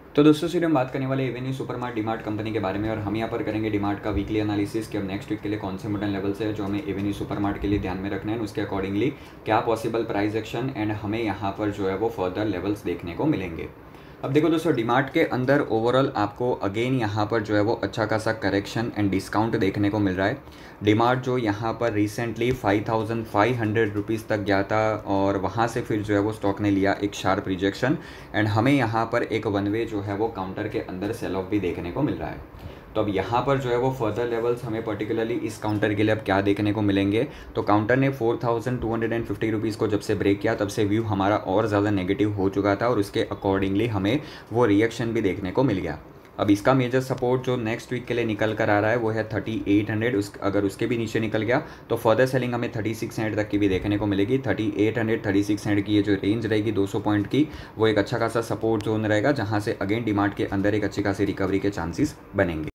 तो दोस्तों फिर हम बात करने वाले एवेन्यू सुपरमार्ट डीमार्ट कंपनी के बारे में, और हम यहाँ पर करेंगे डीमार्ट का वीकली एनालिसिस कि अब नेक्स्ट वीक के लिए कौन से मॉडल लेवल्स है जो हमें एवेन्यू सुपरमार्ट के लिए ध्यान में रखना है, उसके अकॉर्डिंगली क्या पॉसिबल प्राइस एक्शन एंड हमें यहाँ पर जो है वो फर्दर लेवल्स देखने को मिलेंगे। अब देखो दोस्तों, डीमार्ट के अंदर ओवरऑल आपको अगेन यहाँ पर जो है वो अच्छा खासा करेक्शन एंड डिस्काउंट देखने को मिल रहा है। डीमार्ट जो यहाँ पर रिसेंटली 5500 रुपीज़ तक गया था और वहाँ से फिर जो है वो स्टॉक ने लिया एक शार्प रिजेक्शन एंड हमें यहाँ पर एक वन वे जो है वो काउंटर के अंदर सेल ऑफ भी देखने को मिल रहा है। तो अब यहाँ पर जो है वो फर्दर लेवल्स हमें पर्टिकुलरली इस काउंटर के लिए अब क्या देखने को मिलेंगे। तो काउंटर ने 4250 रुपीज़ को जब से ब्रेक किया तब से व्यू हमारा और ज़्यादा नेगेटिव हो चुका था और उसके अकॉर्डिंगली हमें वो रिएक्शन भी देखने को मिल गया। अब इसका मेजर सपोर्ट जो नेक्स्ट वीक के लिए निकल कर आ रहा है वो है 3800। अगर उसके भी नीचे निकल गया तो फर्दर सेलिंग हमें 3600 तक की भी देखने को मिलेगी। 3800 3600 की ये जो रेंज रहेगी 200 पॉइंट की, वो एक अच्छा खासा सपोर्ट जोन रहेगा जहाँ से अगेन डीमार्ट के अंदर एक अच्छी खासी रिकवरी के चांसेस बनेंगे।